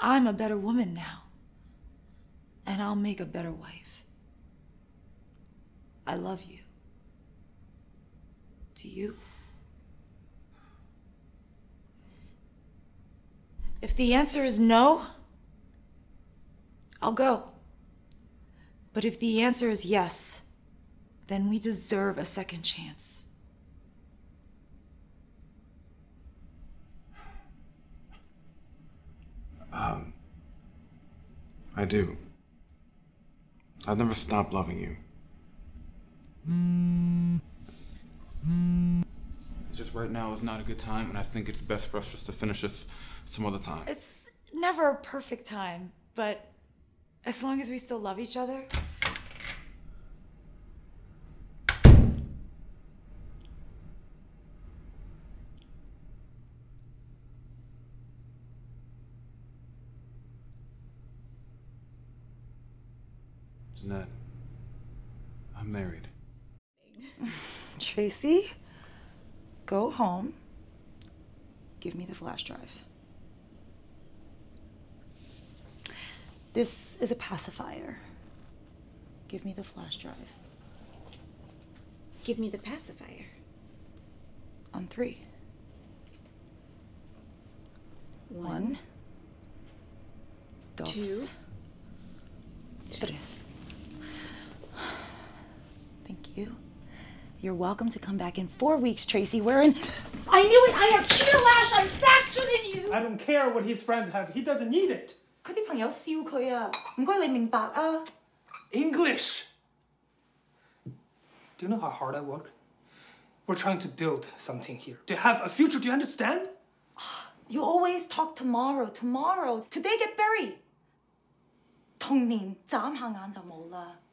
I'm a better woman now. And I'll make a better wife. I love you. Do you? If the answer is no, I'll go. But if the answer is yes, then we deserve a second chance. I do. I've never stopped loving you. It's just right now is not a good time, and I think it's best for us just to finish this some other time. It's never a perfect time, but as long as we still love each other. Jeanette, I'm married. Tracy, go home. Give me the flash drive. This is a pacifier. Give me the flash drive. Give me the pacifier. On 3. 1, 2, 3. Thank you. You're welcome to come back in 4 weeks, Tracy. We're in... I knew it! I have cheetah lash! I'm faster than you! I don't care what his friends have. He doesn't need it. 佢啲朋友笑佢啊，唔該你明白啊。 English. Do you know how hard I work? We're trying to build something here. To have a future, do you understand? You always talk tomorrow, tomorrow. Today get buried. 童年眨下眼就冇啦。